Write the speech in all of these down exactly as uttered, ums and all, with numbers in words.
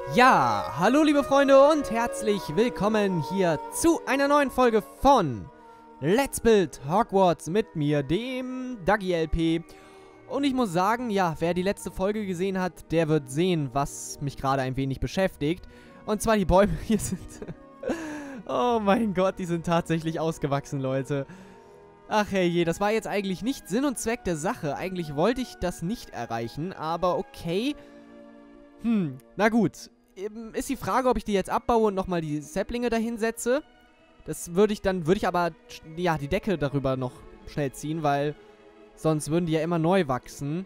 Ja, hallo liebe Freunde und herzlich willkommen hier zu einer neuen Folge von Let's Build Hogwarts mit mir, dem Dagi L P. Und ich muss sagen, ja, wer die letzte Folge gesehen hat, der wird sehen, was mich gerade ein wenig beschäftigt. Und zwar die Bäume hier sind... oh mein Gott, die sind tatsächlich ausgewachsen, Leute. Ach herrje, das war jetzt eigentlich nicht Sinn und Zweck der Sache. Eigentlich wollte ich das nicht erreichen, aber okay. Hm, na gut. Ist die Frage, ob ich die jetzt abbaue und nochmal die Sapplinge dahin setze. Das würde ich dann, würde ich aber, ja, die Decke darüber noch schnell ziehen, weil sonst würden die ja immer neu wachsen.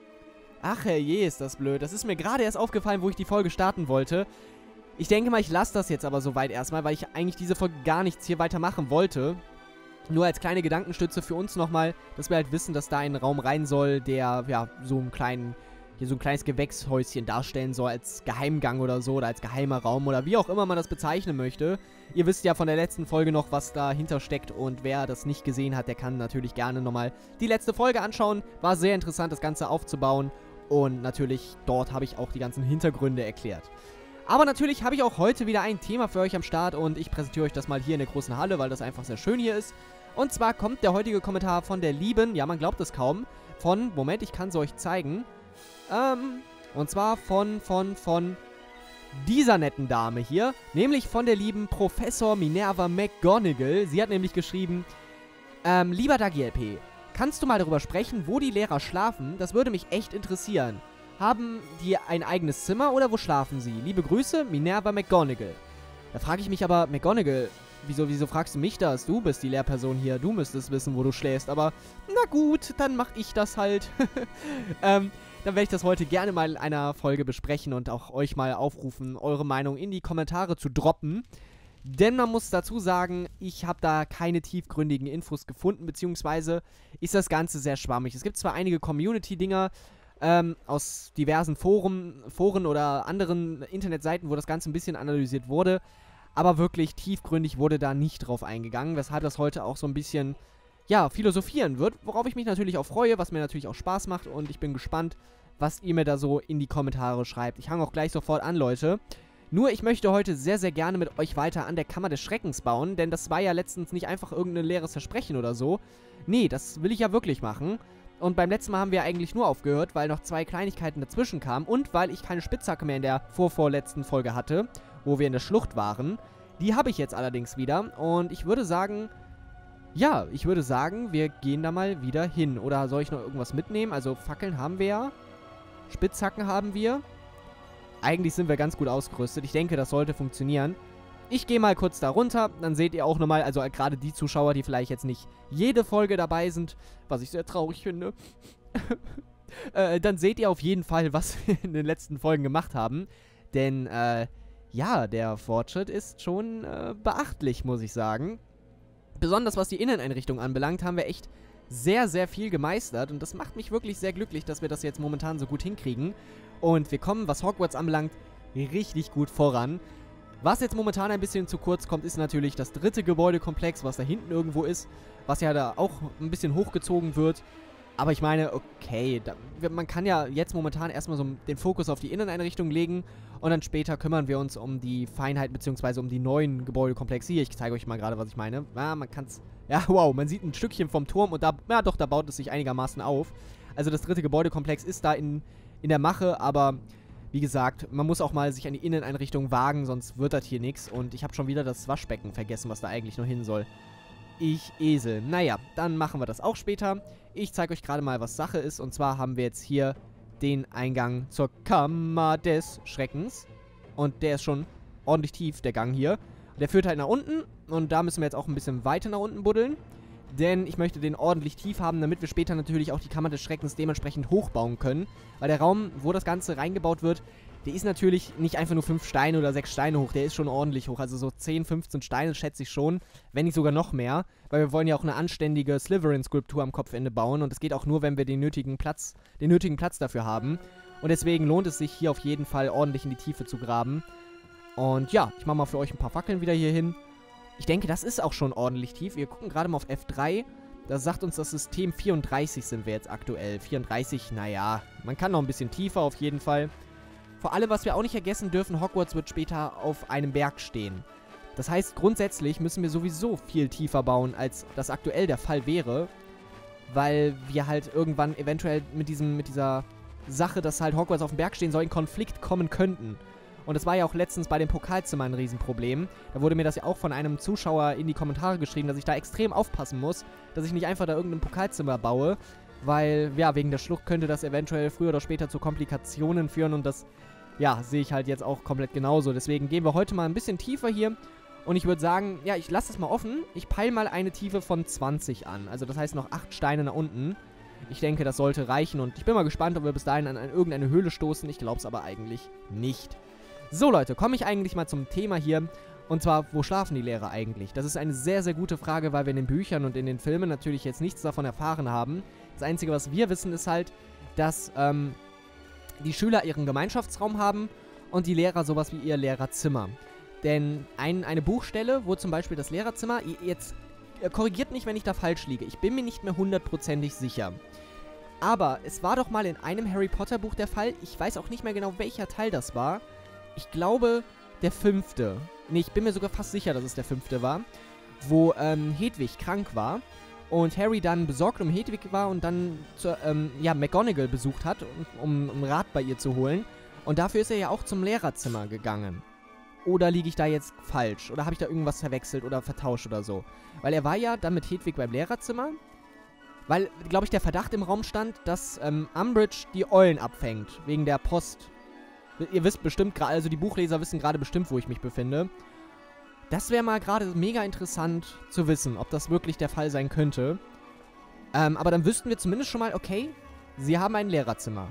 Ach herrje, ist das blöd. Das ist mir gerade erst aufgefallen, wo ich die Folge starten wollte. Ich denke mal, ich lasse das jetzt aber soweit erstmal, weil ich eigentlich diese Folge gar nichts hier weitermachen wollte. Nur als kleine Gedankenstütze für uns nochmal, dass wir halt wissen, dass da ein Raum rein soll, der, ja, so einen kleinen... hier so ein kleines Gewächshäuschen darstellen soll als Geheimgang oder so oder als geheimer Raum oder wie auch immer man das bezeichnen möchte. Ihr wisst ja von der letzten Folge noch, was dahinter steckt und wer das nicht gesehen hat, der kann natürlich gerne nochmal die letzte Folge anschauen. War sehr interessant, das Ganze aufzubauen und natürlich dort habe ich auch die ganzen Hintergründe erklärt. Aber natürlich habe ich auch heute wieder ein Thema für euch am Start und ich präsentiere euch das mal hier in der großen Halle, weil das einfach sehr schön hier ist. Und zwar kommt der heutige Kommentar von der lieben, ja man glaubt es kaum, von, Moment, ich kann es euch zeigen, Ähm, und zwar von, von, von dieser netten Dame hier, nämlich von der lieben Professor Minerva McGonagall. Sie hat nämlich geschrieben, ähm, lieber Dagi L P, kannst du mal darüber sprechen, wo die Lehrer schlafen? Das würde mich echt interessieren. Haben die ein eigenes Zimmer oder wo schlafen sie? Liebe Grüße, Minerva McGonagall. Da frage ich mich aber, McGonagall, wieso, wieso fragst du mich das? Du bist die Lehrperson hier, du müsstest wissen, wo du schläfst, aber na gut, dann mach ich das halt. ähm, Dann werde ich das heute gerne mal in einer Folge besprechen und auch euch mal aufrufen, eure Meinung in die Kommentare zu droppen. Denn man muss dazu sagen, ich habe da keine tiefgründigen Infos gefunden, beziehungsweise ist das Ganze sehr schwammig. Es gibt zwar einige Community-Dinger ähm, aus diversen Foren, Foren oder anderen Internetseiten, wo das Ganze ein bisschen analysiert wurde, aber wirklich tiefgründig wurde da nicht drauf eingegangen, weshalb das heute auch so ein bisschen... ja, philosophieren wird, worauf ich mich natürlich auch freue, was mir natürlich auch Spaß macht und ich bin gespannt, was ihr mir da so in die Kommentare schreibt. Ich hange auch gleich sofort an, Leute. Nur, ich möchte heute sehr, sehr gerne mit euch weiter an der Kammer des Schreckens bauen, denn das war ja letztens nicht einfach irgendein leeres Versprechen oder so. Nee, das will ich ja wirklich machen. Und beim letzten Mal haben wir eigentlich nur aufgehört, weil noch zwei Kleinigkeiten dazwischen kamen und weil ich keine Spitzhacke mehr in der vorvorletzten Folge hatte, wo wir in der Schlucht waren. Die habe ich jetzt allerdings wieder und ich würde sagen... ja, ich würde sagen, wir gehen da mal wieder hin. Oder soll ich noch irgendwas mitnehmen? Also Fackeln haben wir ja. Spitzhacken haben wir. Eigentlich sind wir ganz gut ausgerüstet. Ich denke, das sollte funktionieren. Ich gehe mal kurz da runter. Dann seht ihr auch nochmal, also gerade die Zuschauer, die vielleicht jetzt nicht jede Folge dabei sind, was ich sehr traurig finde. äh, dann seht ihr auf jeden Fall, was wir in den letzten Folgen gemacht haben. Denn, äh, ja, der Fortschritt ist schon äh, beachtlich, muss ich sagen. Besonders was die Inneneinrichtung anbelangt, haben wir echt sehr, sehr viel gemeistert. Und das macht mich wirklich sehr glücklich, dass wir das jetzt momentan so gut hinkriegen. Und wir kommen, was Hogwarts anbelangt, richtig gut voran. Was jetzt momentan ein bisschen zu kurz kommt, ist natürlich das dritte Gebäudekomplex, was da hinten irgendwo ist. Was ja da auch ein bisschen hochgezogen wird. Aber ich meine, okay, da, man kann ja jetzt momentan erstmal so den Fokus auf die Inneneinrichtung legen und dann später kümmern wir uns um die Feinheiten bzw. um die neuen Gebäudekomplexe. Hier, ich zeige euch mal gerade, was ich meine. Ja, man kann's, ja, wow, man sieht ein Stückchen vom Turm und da, ja doch, da baut es sich einigermaßen auf. Also das dritte Gebäudekomplex ist da in, in der Mache, aber wie gesagt, man muss auch mal sich an die Inneneinrichtung wagen, sonst wird das hier nichts. Und ich habe schon wieder das Waschbecken vergessen, was da eigentlich nur hin soll. Ich Esel. Naja, dann machen wir das auch später. Ich zeige euch gerade mal, was Sache ist. Und zwar haben wir jetzt hier den Eingang zur Kammer des Schreckens. Und der ist schon ordentlich tief, der Gang hier. Der führt halt nach unten. Und da müssen wir jetzt auch ein bisschen weiter nach unten buddeln. Denn ich möchte den ordentlich tief haben, damit wir später natürlich auch die Kammer des Schreckens dementsprechend hochbauen können. Weil der Raum, wo das Ganze reingebaut wird, der ist natürlich nicht einfach nur fünf Steine oder sechs Steine hoch, der ist schon ordentlich hoch. Also so zehn, fünfzehn Steine schätze ich schon, wenn nicht sogar noch mehr. Weil wir wollen ja auch eine anständige Slytherin-Skulptur am Kopfende bauen. Und es geht auch nur, wenn wir den nötigen Platz, den nötigen Platz dafür haben. Und deswegen lohnt es sich hier auf jeden Fall ordentlich in die Tiefe zu graben. Und ja, ich mache mal für euch ein paar Fackeln wieder hier hin. Ich denke, das ist auch schon ordentlich tief. Wir gucken gerade mal auf F drei. Da sagt uns das System vierunddreißig sind wir jetzt aktuell. vierunddreißig, naja, man kann noch ein bisschen tiefer auf jeden Fall. vor allem, was wir auch nicht vergessen dürfen, Hogwarts wird später auf einem Berg stehen. Das heißt, grundsätzlich müssen wir sowieso viel tiefer bauen, als das aktuell der Fall wäre, weil wir halt irgendwann eventuell mit diesem, mit dieser Sache, dass halt Hogwarts auf dem Berg stehen soll, in Konflikt kommen könnten. Und das war ja auch letztens bei dem Pokalzimmer ein Riesenproblem. Da wurde mir das ja auch von einem Zuschauer in die Kommentare geschrieben, dass ich da extrem aufpassen muss, dass ich nicht einfach da irgendein Pokalzimmer baue, weil, ja, wegen der Schlucht könnte das eventuell früher oder später zu Komplikationen führen und das, ja, sehe ich halt jetzt auch komplett genauso. Deswegen gehen wir heute mal ein bisschen tiefer hier und ich würde sagen, ja, ich lasse es mal offen. Ich peile mal eine Tiefe von zwanzig an, also das heißt noch acht Steine nach unten. Ich denke, das sollte reichen und ich bin mal gespannt, ob wir bis dahin an irgendeine Höhle stoßen. Ich glaube es aber eigentlich nicht. So Leute, komme ich eigentlich mal zum Thema hier. Und zwar, wo schlafen die Lehrer eigentlich? Das ist eine sehr, sehr gute Frage, weil wir in den Büchern und in den Filmen natürlich jetzt nichts davon erfahren haben. Das Einzige, was wir wissen, ist halt, dass ähm, die Schüler ihren Gemeinschaftsraum haben und die Lehrer sowas wie ihr Lehrerzimmer. Denn ein, eine Buchstelle, wo zum Beispiel das Lehrerzimmer, jetzt äh, korrigiert mich, wenn ich da falsch liege, ich bin mir nicht mehr hundertprozentig sicher. Aber es war doch mal in einem Harry Potter Buch der Fall, ich weiß auch nicht mehr genau, welcher Teil das war. Ich glaube, der fünfte. Nee, ich bin mir sogar fast sicher, dass es der fünfte war. Wo ähm, Hedwig krank war. Und Harry dann besorgt um Hedwig war und dann zur, ähm, ja, McGonagall besucht hat, um, um Rat bei ihr zu holen. Und dafür ist er ja auch zum Lehrerzimmer gegangen. Oder liege ich da jetzt falsch? Oder habe ich da irgendwas verwechselt oder vertauscht oder so? Weil er war ja dann mit Hedwig beim Lehrerzimmer. Weil, glaube ich, der Verdacht im Raum stand, dass ähm, Umbridge die Eulen abfängt. Wegen der Post. Ihr wisst bestimmt gerade, also die Buchleser wissen gerade bestimmt, wo ich mich befinde. Das wäre mal gerade mega interessant zu wissen, ob das wirklich der Fall sein könnte. Ähm, aber dann wüssten wir zumindest schon mal, okay, sie haben ein Lehrerzimmer.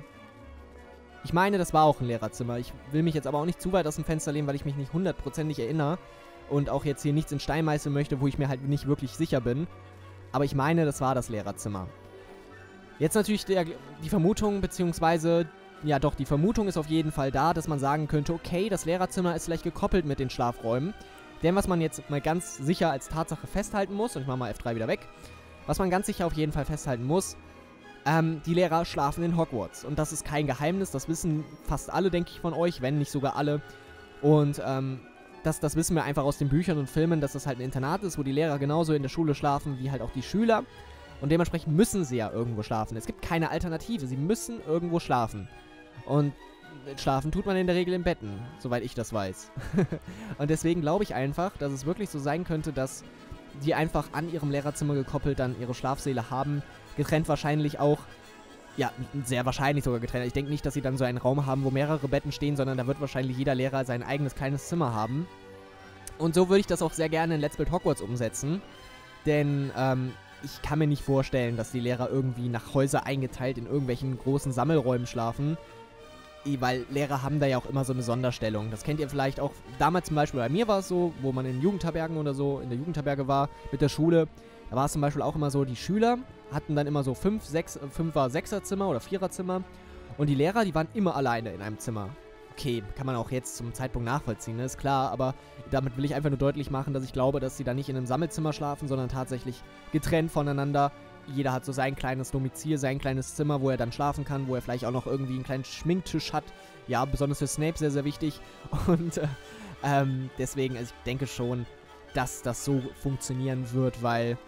Ich meine, das war auch ein Lehrerzimmer. Ich will mich jetzt aber auch nicht zu weit aus dem Fenster lehnen, weil ich mich nicht hundertprozentig erinnere. Und auch jetzt hier nichts in Stein meißeln möchte, wo ich mir halt nicht wirklich sicher bin. Aber ich meine, das war das Lehrerzimmer. Jetzt natürlich der, die Vermutung, beziehungsweise... Ja doch, die Vermutung ist auf jeden Fall da, dass man sagen könnte, okay, das Lehrerzimmer ist vielleicht gekoppelt mit den Schlafräumen. Denn was man jetzt mal ganz sicher als Tatsache festhalten muss, und ich mache mal F drei wieder weg, was man ganz sicher auf jeden Fall festhalten muss, ähm, die Lehrer schlafen in Hogwarts. Und das ist kein Geheimnis, das wissen fast alle, denke ich, von euch, wenn nicht sogar alle. Und ähm, das, das wissen wir einfach aus den Büchern und Filmen, dass das halt ein Internat ist, wo die Lehrer genauso in der Schule schlafen wie halt auch die Schüler. Und dementsprechend müssen sie ja irgendwo schlafen. Es gibt keine Alternative, sie müssen irgendwo schlafen. Und schlafen tut man in der Regel in Betten, soweit ich das weiß. Und deswegen glaube ich einfach, dass es wirklich so sein könnte, dass die einfach an ihrem Lehrerzimmer gekoppelt dann ihre Schlafsäle haben. Getrennt wahrscheinlich auch, ja, sehr wahrscheinlich sogar getrennt. Ich denke nicht, dass sie dann so einen Raum haben, wo mehrere Betten stehen, sondern da wird wahrscheinlich jeder Lehrer sein eigenes kleines Zimmer haben. Und so würde ich das auch sehr gerne in Let's Build Hogwarts umsetzen. Denn, ähm, ich kann mir nicht vorstellen, dass die Lehrer irgendwie nach Häuser eingeteilt in irgendwelchen großen Sammelräumen schlafen. Weil Lehrer haben da ja auch immer so eine Sonderstellung. Das kennt ihr vielleicht auch. Damals zum Beispiel bei mir war es so, wo man in Jugendherbergen oder so, in der Jugendherberge war, mit der Schule. Da war es zum Beispiel auch immer so, die Schüler hatten dann immer so fünf, sechs, fünfer, sechser Zimmer oder vierer Zimmer. Und die Lehrer, die waren immer alleine in einem Zimmer. Okay, kann man auch jetzt zum Zeitpunkt nachvollziehen, ne? Ist klar, aber damit will ich einfach nur deutlich machen, dass ich glaube, dass sie da nicht in einem Sammelzimmer schlafen, sondern tatsächlich getrennt voneinander. Jeder hat so sein kleines Domizil, sein kleines Zimmer, wo er dann schlafen kann, wo er vielleicht auch noch irgendwie einen kleinen Schminktisch hat. Ja, besonders für Snape sehr, sehr wichtig. Und äh, ähm, deswegen, also ich denke schon, dass das so funktionieren wird, weil,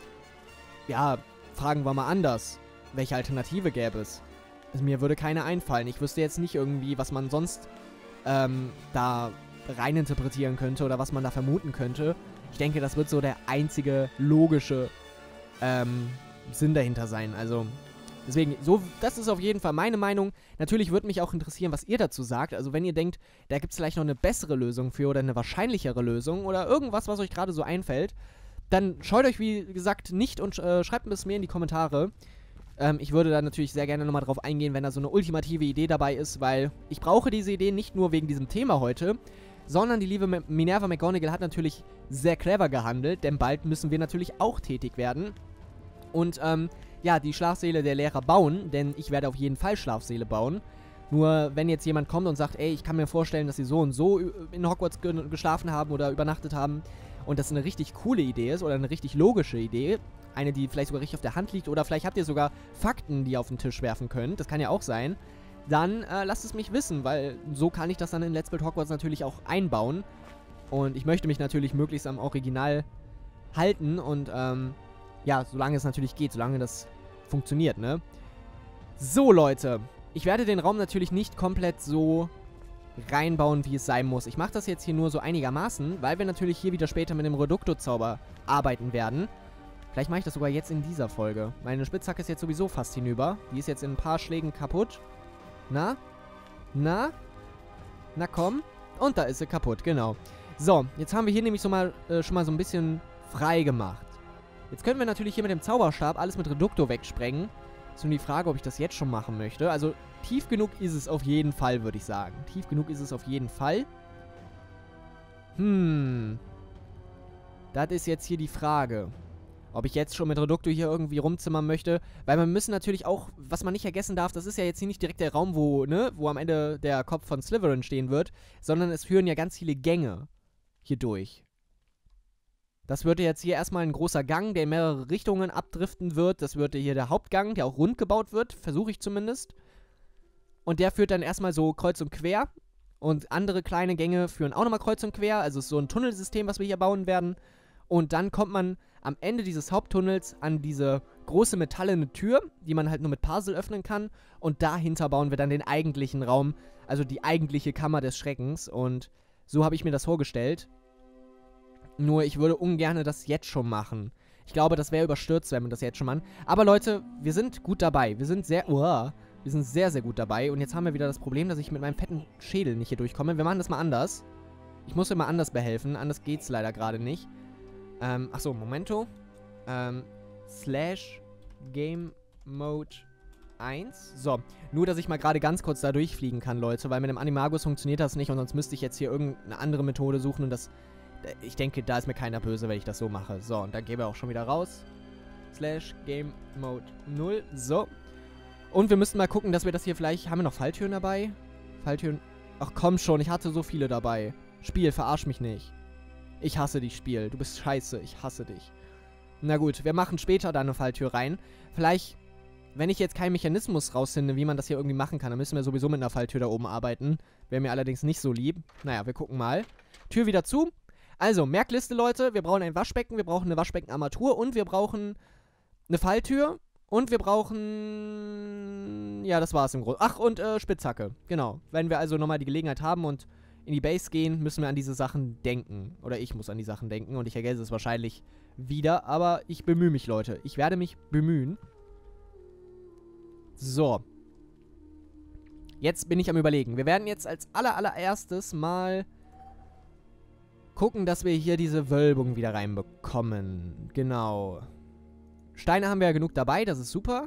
ja, fragen wir mal anders. Welche Alternative gäbe es? Also mir würde keine einfallen. Ich wüsste jetzt nicht irgendwie, was man sonst ähm, da reininterpretieren könnte oder was man da vermuten könnte. Ich denke, das wird so der einzige logische ähm, Sinn dahinter sein. Also deswegen, so, das ist auf jeden Fall meine Meinung. Natürlich würde mich auch interessieren, was ihr dazu sagt. Also wenn ihr denkt, da gibt es vielleicht noch eine bessere Lösung für oder eine wahrscheinlichere Lösung oder irgendwas, was euch gerade so einfällt, dann scheut euch, wie gesagt, nicht und äh, schreibt es mir in die Kommentare. Ähm, ich würde da natürlich sehr gerne nochmal drauf eingehen, wenn da so eine ultimative Idee dabei ist, weil ich brauche diese Idee nicht nur wegen diesem Thema heute, sondern die liebe Minerva McGonagall hat natürlich sehr clever gehandelt, denn bald müssen wir natürlich auch tätig werden. Und, ähm, ja, die Schlafsäle der Lehrer bauen, denn ich werde auf jeden Fall Schlafsäle bauen. Nur, wenn jetzt jemand kommt und sagt, ey, ich kann mir vorstellen, dass sie so und so in Hogwarts ge geschlafen haben oder übernachtet haben und das eine richtig coole Idee ist oder eine richtig logische Idee, eine, die vielleicht sogar richtig auf der Hand liegt oder vielleicht habt ihr sogar Fakten, die ihr auf den Tisch werfen könnt, das kann ja auch sein, dann äh, lasst es mich wissen, weil so kann ich das dann in Let's Build Hogwarts natürlich auch einbauen. Und ich möchte mich natürlich möglichst am Original halten und, ähm, ja, solange es natürlich geht, solange das funktioniert, ne? So, Leute, ich werde den Raum natürlich nicht komplett so reinbauen, wie es sein muss. Ich mache das jetzt hier nur so einigermaßen, weil wir natürlich hier wieder später mit dem Reducto-Zauber arbeiten werden. Vielleicht mache ich das sogar jetzt in dieser Folge. Meine Spitzhacke ist jetzt sowieso fast hinüber. Die ist jetzt in ein paar Schlägen kaputt. Na? Na? Na komm. Und da ist sie kaputt, genau. So, jetzt haben wir hier nämlich so mal, äh, schon mal so ein bisschen frei gemacht. Jetzt können wir natürlich hier mit dem Zauberstab alles mit Reducto wegsprengen. Ist nur die Frage, ob ich das jetzt schon machen möchte. Also, tief genug ist es auf jeden Fall, würde ich sagen. Tief genug ist es auf jeden Fall. Hm. Das ist jetzt hier die Frage. Ob ich jetzt schon mit Reducto hier irgendwie rumzimmern möchte. Weil man müssen natürlich auch, was man nicht vergessen darf, das ist ja jetzt hier nicht direkt der Raum, wo, ne, wo am Ende der Kopf von Slytherin stehen wird. Sondern es führen ja ganz viele Gänge hier durch. Das wird jetzt hier erstmal ein großer Gang, der in mehrere Richtungen abdriften wird. Das wird hier der Hauptgang, der auch rund gebaut wird. Versuche ich zumindest. Und der führt dann erstmal so kreuz und quer. Und andere kleine Gänge führen auch nochmal kreuz und quer. Also es ist so ein Tunnelsystem, was wir hier bauen werden. Und dann kommt man am Ende dieses Haupttunnels an diese große metallene Tür, die man halt nur mit Puzzle öffnen kann. Und dahinter bauen wir dann den eigentlichen Raum, also die eigentliche Kammer des Schreckens. Und so habe ich mir das vorgestellt. Nur ich würde ungern das jetzt schon machen. Ich glaube, das wäre überstürzt, wenn wir das jetzt schon machen. Aber Leute, wir sind gut dabei. Wir sind sehr, uah, wir sind sehr, sehr gut dabei. Und jetzt haben wir wieder das Problem, dass ich mit meinem fetten Schädel nicht hier durchkomme. Wir machen das mal anders. Ich muss immer anders behelfen. Anders geht's leider gerade nicht. Ähm, achso, Momento. Ähm, slash Game Mode eins. So, nur, dass ich mal gerade ganz kurz da durchfliegen kann, Leute. Weil mit dem Animagus funktioniert das nicht. Und sonst müsste ich jetzt hier irgendeine andere Methode suchen. Und das... Ich denke, da ist mir keiner böse, wenn ich das so mache. So, und dann gehen wir auch schon wieder raus. Slash Game Mode null. So. Und wir müssen mal gucken, dass wir das hier vielleicht... Haben wir noch Falltüren dabei? Falltüren... Ach komm schon, ich hatte so viele dabei. Spiel, verarsch mich nicht. Ich hasse dich, Spiel. Du bist scheiße. Ich hasse dich. Na gut, wir machen später da eine Falltür rein. Vielleicht, wenn ich jetzt keinen Mechanismus rausfinde, wie man das hier irgendwie machen kann, dann müssen wir sowieso mit einer Falltür da oben arbeiten. Wäre mir allerdings nicht so lieb. Naja, wir gucken mal. Tür wieder zu. Also, Merkliste, Leute, wir brauchen ein Waschbecken, wir brauchen eine Waschbeckenarmatur und wir brauchen eine Falltür und wir brauchen... Ja, das war's im Grunde. Ach, und äh, Spitzhacke, genau. Wenn wir also nochmal die Gelegenheit haben und in die Base gehen, müssen wir an diese Sachen denken. Oder ich muss an die Sachen denken und ich vergesse es wahrscheinlich wieder, aber ich bemühe mich, Leute. Ich werde mich bemühen. So. Jetzt bin ich am Überlegen. Wir werden jetzt als aller, allererstes mal... gucken, dass wir hier diese Wölbung wieder reinbekommen. Genau. Steine haben wir ja genug dabei, das ist super.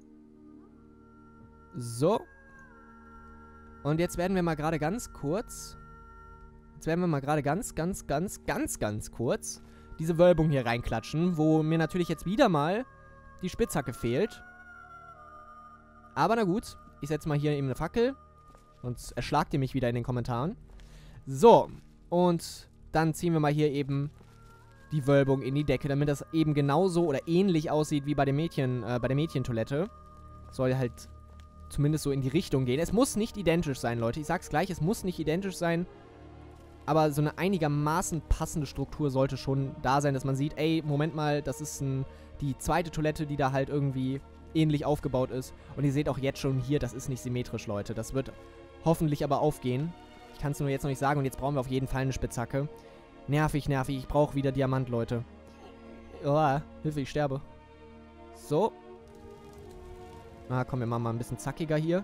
So. Und jetzt werden wir mal gerade ganz kurz... Jetzt werden wir mal gerade ganz, ganz, ganz, ganz, ganz kurz diese Wölbung hier reinklatschen, wo mir natürlich jetzt wieder mal die Spitzhacke fehlt. Aber na gut, ich setze mal hier eben eine Fackel. Sonst erschlagt ihr mich wieder in den Kommentaren. So, und... Dann ziehen wir mal hier eben die Wölbung in die Decke, damit das eben genauso oder ähnlich aussieht wie bei, dem Mädchen, äh, bei der Mädchentoilette. Soll halt zumindest so in die Richtung gehen. Es muss nicht identisch sein, Leute. Ich sag's gleich, es muss nicht identisch sein. Aber so eine einigermaßen passende Struktur sollte schon da sein, dass man sieht, ey, Moment mal, das ist ein, die zweite Toilette, die da halt irgendwie ähnlich aufgebaut ist. Und ihr seht auch jetzt schon hier, das ist nicht symmetrisch, Leute. Das wird hoffentlich aber aufgehen. Ich kann es nur jetzt noch nicht sagen und jetzt brauchen wir auf jeden Fall eine Spitzhacke. Nervig, nervig. Ich brauche wieder Diamant, Leute. Oh, Hilfe, ich sterbe. So. Na, komm, wir machen mal ein bisschen zackiger hier.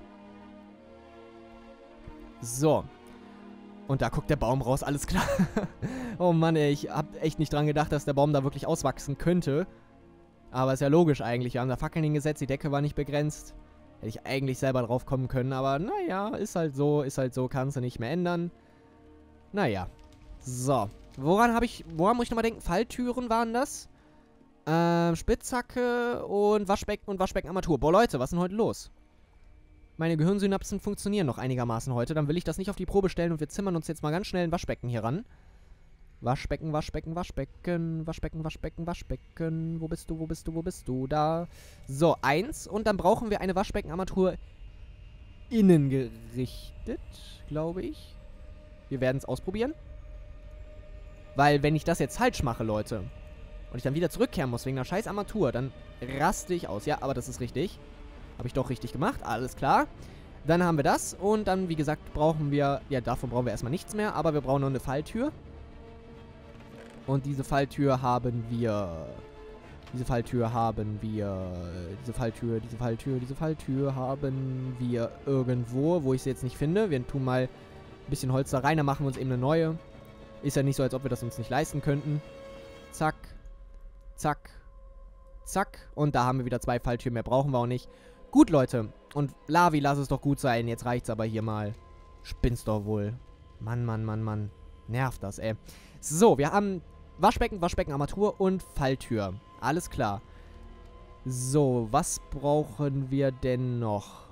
So. Und da guckt der Baum raus, alles klar. Oh Mann, ey, ich hab echt nicht dran gedacht, dass der Baum da wirklich auswachsen könnte. Aber ist ja logisch eigentlich. Wir haben da Fackeln hingesetzt, die Decke war nicht begrenzt. Hätte ich eigentlich selber drauf kommen können, aber naja, ist halt so, ist halt so, kannst du nicht mehr ändern. Naja. So. Woran habe ich, woran muss ich nochmal denken? Falltüren waren das? Ähm, Spitzhacke und Waschbecken und Waschbeckenarmatur. Boah, Leute, was ist denn heute los? Meine Gehirnsynapsen funktionieren noch einigermaßen heute. Dann will ich das nicht auf die Probe stellen und wir zimmern uns jetzt mal ganz schnell ein Waschbecken hier ran. Waschbecken, Waschbecken, Waschbecken, Waschbecken, Waschbecken, Waschbecken. Wo bist du, wo bist du, wo bist du? Da. So, eins. Und dann brauchen wir eine Waschbeckenarmatur innen gerichtet, glaube ich. Wir werden es ausprobieren. Weil, wenn ich das jetzt falsch mache, Leute, und ich dann wieder zurückkehren muss wegen einer scheiß Armatur, dann raste ich aus. Ja, aber das ist richtig. Habe ich doch richtig gemacht. Alles klar. Dann haben wir das. Und dann, wie gesagt, brauchen wir... Ja, davon brauchen wir erstmal nichts mehr. Aber wir brauchen noch eine Falltür. Und diese Falltür haben wir... Diese Falltür haben wir... Diese Falltür, diese Falltür, diese Falltür haben wir irgendwo, wo ich sie jetzt nicht finde. Wir tun mal ein bisschen Holz da rein, dann machen wir uns eben eine neue. Ist ja nicht so, als ob wir das uns nicht leisten könnten. Zack. Zack. Zack. Und da haben wir wieder zwei Falltüren. Mehr brauchen wir auch nicht. Gut, Leute. Und Lavi, lass es doch gut sein. Jetzt reicht's aber hier mal. Spinnst doch wohl. Mann, Mann, Mann, Mann. Nervt das, ey. So, wir haben Waschbecken, Waschbecken, Armatur und Falltür. Alles klar. So, was brauchen wir denn noch?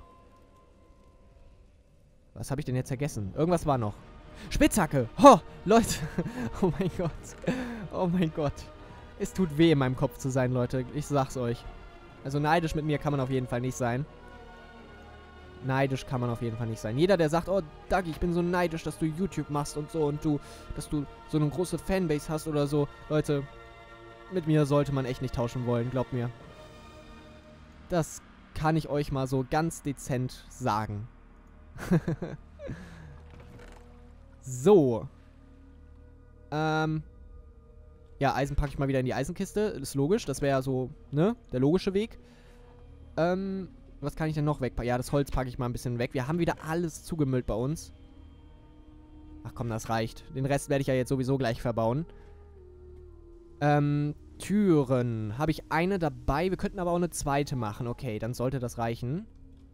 Was habe ich denn jetzt vergessen? Irgendwas war noch. Spitzhacke! Oh, Leute! Oh mein Gott. Oh mein Gott. Es tut weh, in meinem Kopf zu sein, Leute. Ich sag's euch. Also neidisch mit mir kann man auf jeden Fall nicht sein. Neidisch kann man auf jeden Fall nicht sein. Jeder, der sagt, oh, Dagi, ich bin so neidisch, dass du YouTube machst und so und du, dass du so eine große Fanbase hast oder so. Leute, mit mir sollte man echt nicht tauschen wollen, glaubt mir. Das kann ich euch mal so ganz dezent sagen. So. Ähm. Ja, Eisen packe ich mal wieder in die Eisenkiste. Ist logisch. Das wäre ja so, ne? Der logische Weg. Ähm. Was kann ich denn noch wegpacken? Ja, das Holz packe ich mal ein bisschen weg. Wir haben wieder alles zugemüllt bei uns. Ach komm, das reicht. Den Rest werde ich ja jetzt sowieso gleich verbauen. Ähm. Türen. Habe ich eine dabei. Wir könnten aber auch eine zweite machen. Okay, dann sollte das reichen.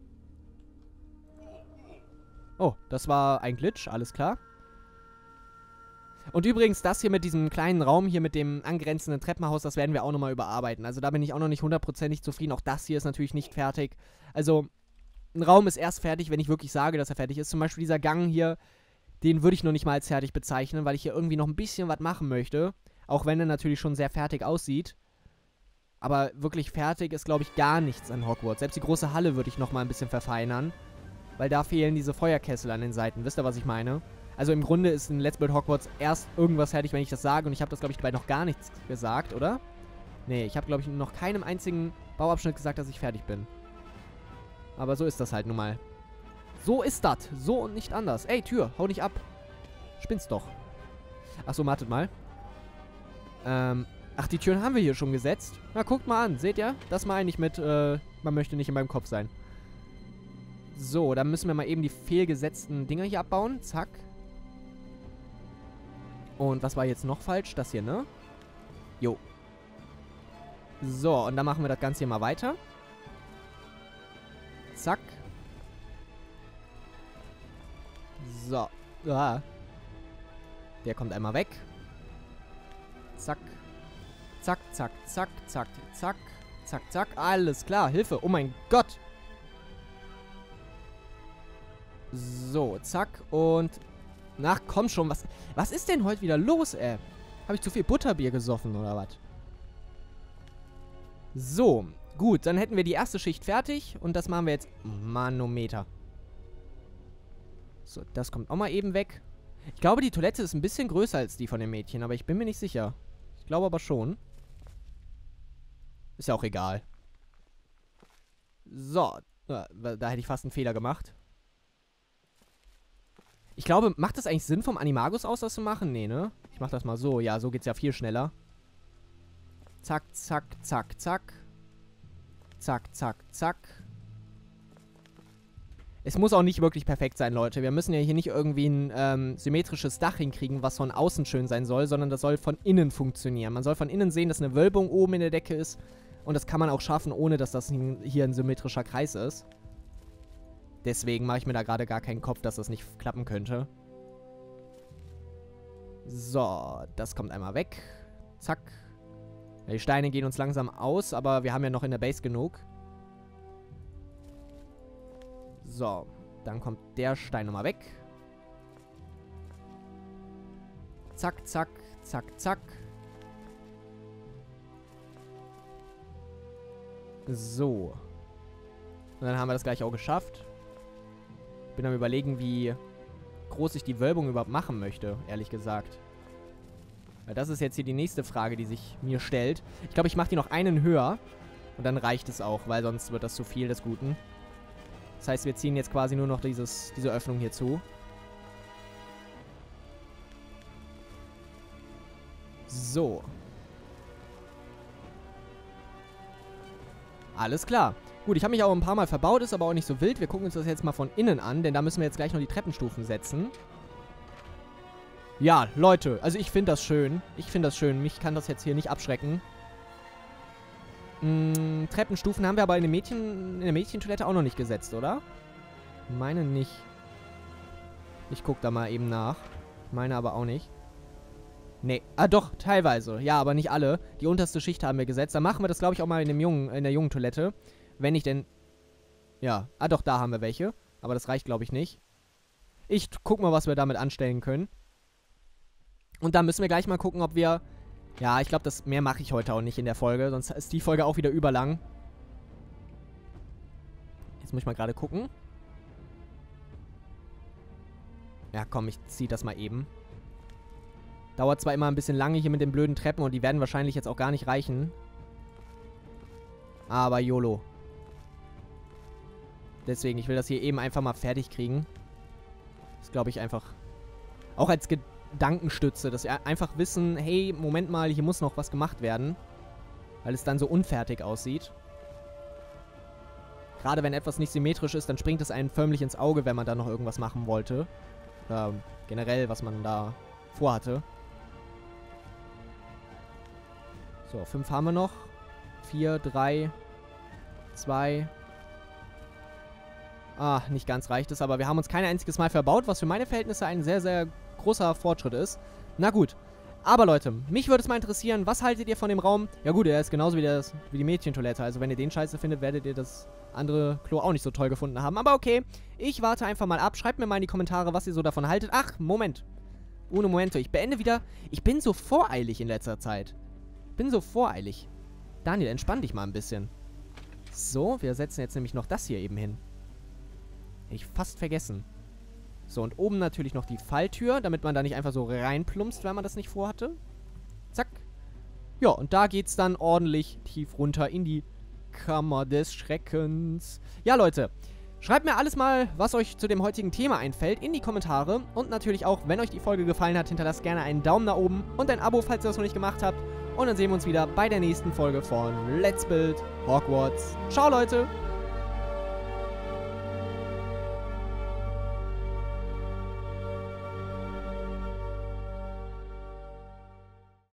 Oh, das war ein Glitch. Alles klar. Und übrigens, das hier mit diesem kleinen Raum hier mit dem angrenzenden Treppenhaus, das werden wir auch nochmal überarbeiten. Also da bin ich auch noch nicht hundertprozentig zufrieden. Auch das hier ist natürlich nicht fertig. Also ein Raum ist erst fertig, wenn ich wirklich sage, dass er fertig ist. Zum Beispiel dieser Gang hier, den würde ich noch nicht mal als fertig bezeichnen, weil ich hier irgendwie noch ein bisschen was machen möchte. Auch wenn er natürlich schon sehr fertig aussieht. Aber wirklich fertig ist, glaube ich, gar nichts an Hogwarts. Selbst die große Halle würde ich nochmal ein bisschen verfeinern. Weil da fehlen diese Feuerkessel an den Seiten. Wisst ihr, was ich meine? Also im Grunde ist in Let's Build Hogwarts erst irgendwas fertig, wenn ich das sage. Und ich habe das, glaube ich, dabei noch gar nichts gesagt, oder? Nee, ich habe, glaube ich, noch keinem einzigen Bauabschnitt gesagt, dass ich fertig bin. Aber so ist das halt nun mal. So ist das. So und nicht anders. Ey, Tür, hau nicht ab. Spinnst doch. Achso, wartet mal. Ähm, ach, die Türen haben wir hier schon gesetzt. Na, guckt mal an. Seht ihr? Das meine ich mit, äh, man möchte nicht in meinem Kopf sein. So, dann müssen wir mal eben die fehlgesetzten Dinger hier abbauen. Zack. Und was war jetzt noch falsch? Das hier, ne? Jo. So, und dann machen wir das Ganze hier mal weiter. Zack. So. Ah. Der kommt einmal weg. Zack. Zack, zack, zack, zack, zack. Zack, zack. Alles klar. Hilfe. Oh mein Gott. So, zack. Und... Ach, komm schon. Was, was ist denn heute wieder los, ey? Habe ich zu viel Butterbier gesoffen, oder was? So, gut. Dann hätten wir die erste Schicht fertig. Und das machen wir jetzt... Manometer. So, das kommt auch mal eben weg. Ich glaube, die Toilette ist ein bisschen größer als die von dem Mädchen. Aber ich bin mir nicht sicher. Ich glaube aber schon. Ist ja auch egal. So. Da hätte ich fast einen Fehler gemacht. Ich glaube, macht das eigentlich Sinn, vom Animagus aus das zu machen? Nee, ne? Ich mach das mal so. Ja, so geht's ja viel schneller. Zack, zack, zack, zack. Zack, zack, zack. Es muss auch nicht wirklich perfekt sein, Leute. Wir müssen ja hier nicht irgendwie ein ähm, symmetrisches Dach hinkriegen, was von außen schön sein soll, sondern das soll von innen funktionieren. Man soll von innen sehen, dass eine Wölbung oben in der Decke ist. Und das kann man auch schaffen, ohne dass das hier ein symmetrischer Kreis ist. Deswegen mache ich mir da gerade gar keinen Kopf, dass das nicht klappen könnte. So, das kommt einmal weg. Zack. Ja, die Steine gehen uns langsam aus, aber wir haben ja noch in der Base genug. So, dann kommt der Stein nochmal weg. Zack, zack, zack, zack. So. Und dann haben wir das gleich auch geschafft. Bin am Überlegen, wie groß ich die Wölbung überhaupt machen möchte, ehrlich gesagt. Weil das ist jetzt hier die nächste Frage, die sich mir stellt. Ich glaube, ich mache die noch einen höher. Und dann reicht es auch, weil sonst wird das zu viel des Guten. Das heißt, wir ziehen jetzt quasi nur noch dieses, diese Öffnung hier zu. So. Alles klar. Gut, ich habe mich auch ein paar Mal verbaut, ist aber auch nicht so wild. Wir gucken uns das jetzt mal von innen an, denn da müssen wir jetzt gleich noch die Treppenstufen setzen. Ja, Leute, also ich finde das schön. Ich finde das schön. Mich kann das jetzt hier nicht abschrecken. Hm, Treppenstufen haben wir aber in, dem Mädchen, in der Mädchentoilette auch noch nicht gesetzt, oder? Meine nicht. Ich gucke da mal eben nach. Meine aber auch nicht. Nee. Ah, doch, teilweise. Ja, aber nicht alle. Die unterste Schicht haben wir gesetzt. Dann machen wir das, glaube ich, auch mal in, dem Jungen, in der jungen Toilette. Wenn ich denn... Ja. Ah, doch, da haben wir welche. Aber das reicht, glaube ich, nicht. Ich guck mal, was wir damit anstellen können. Und dann müssen wir gleich mal gucken, ob wir... Ja, ich glaube, das mehr mache ich heute auch nicht in der Folge. Sonst ist die Folge auch wieder überlang. Jetzt muss ich mal gerade gucken. Ja, komm, ich ziehe das mal eben. Dauert zwar immer ein bisschen lange hier mit den blöden Treppen und die werden wahrscheinlich jetzt auch gar nicht reichen. Aber YOLO. Deswegen, ich will das hier eben einfach mal fertig kriegen. Das glaube ich einfach... Auch als Gedankenstütze, dass wir einfach wissen, hey, Moment mal, hier muss noch was gemacht werden. Weil es dann so unfertig aussieht. Gerade wenn etwas nicht symmetrisch ist, dann springt es einem förmlich ins Auge, wenn man da noch irgendwas machen wollte. Oder generell, was man da vorhatte. So, fünf haben wir noch. Vier, drei, zwei. Ah, nicht ganz reicht es, aber wir haben uns kein einziges Mal verbaut, was für meine Verhältnisse ein sehr, sehr großer Fortschritt ist. Na gut. Aber Leute, mich würde es mal interessieren, was haltet ihr von dem Raum? Ja gut, er ist genauso wie, das, wie die Mädchentoilette. Also wenn ihr den scheiße findet, werdet ihr das andere Klo auch nicht so toll gefunden haben. Aber okay, ich warte einfach mal ab. Schreibt mir mal in die Kommentare, was ihr so davon haltet. Ach, Moment. Uno momento. Ich beende wieder. Ich bin so voreilig in letzter Zeit. bin so voreilig. Daniel, entspann dich mal ein bisschen. So, wir setzen jetzt nämlich noch das hier eben hin. Hätte ich fast vergessen. So, und oben natürlich noch die Falltür, damit man da nicht einfach so reinplumpst, wenn man das nicht vorhatte. Zack. Ja, und da geht's dann ordentlich tief runter in die Kammer des Schreckens. Ja, Leute, schreibt mir alles mal, was euch zu dem heutigen Thema einfällt, in die Kommentare. Und natürlich auch, wenn euch die Folge gefallen hat, hinterlasst gerne einen Daumen nach oben und ein Abo, falls ihr das noch nicht gemacht habt. Und dann sehen wir uns wieder bei der nächsten Folge von Let's Build Hogwarts. Ciao, Leute!